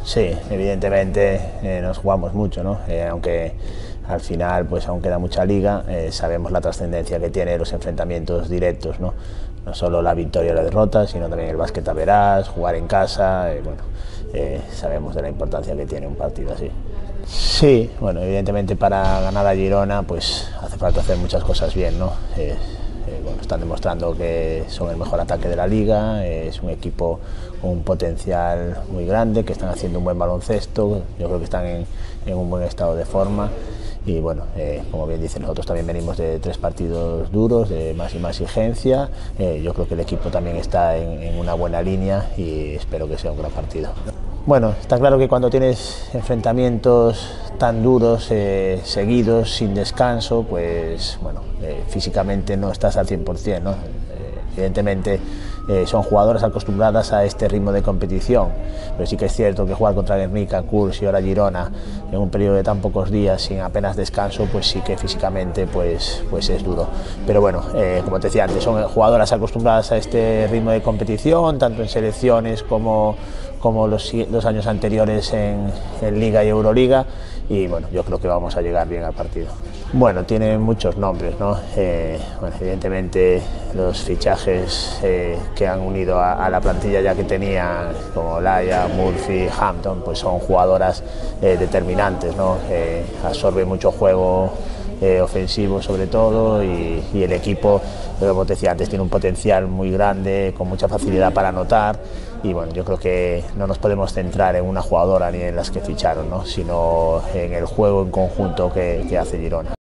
Sí, evidentemente nos jugamos mucho, ¿no? Aunque al final pues aún queda mucha liga, sabemos la trascendencia que tiene los enfrentamientos directos, ¿no? No solo la victoria o la derrota, sino también el básquet a verás, jugar en casa, sabemos de la importancia que tiene un partido así. Sí, bueno, evidentemente para ganar a Girona pues hace falta hacer muchas cosas bien, ¿no? Bueno, están demostrando que son el mejor ataque de la liga, es un equipo con un potencial muy grande, que están haciendo un buen baloncesto, yo creo que están en un buen estado de forma y bueno, como bien dice, nosotros también venimos de 3 partidos duros, de más y más exigencia, yo creo que el equipo también está en una buena línea y espero que sea un gran partido. Bueno, está claro que cuando tienes enfrentamientos tan duros, seguidos, sin descanso, pues bueno, físicamente no estás al 100%, ¿no? Evidentemente son jugadoras acostumbradas a este ritmo de competición, pero sí que es cierto que jugar contra Guernica, Curs y ahora Girona en un periodo de tan pocos días sin apenas descanso, pues sí que físicamente pues es duro. Pero bueno, como te decía antes, son jugadoras acostumbradas a este ritmo de competición, tanto en selecciones como los años anteriores en Liga y Euroliga, y bueno, yo creo que vamos a llegar bien al partido. Bueno, tiene muchos nombres, ¿no? Bueno, evidentemente los fichajes que han unido a la plantilla ya que tenían, como Laia, Murphy, Hampton, pues son jugadoras determinantes, ¿no? Absorben mucho juego ofensivo sobre todo y el equipo, como te decía antes, tiene un potencial muy grande, con mucha facilidad para anotar y bueno, yo creo que no nos podemos centrar en una jugadora ni en las que ficharon, ¿no? Sino en el juego en conjunto que hace Girona.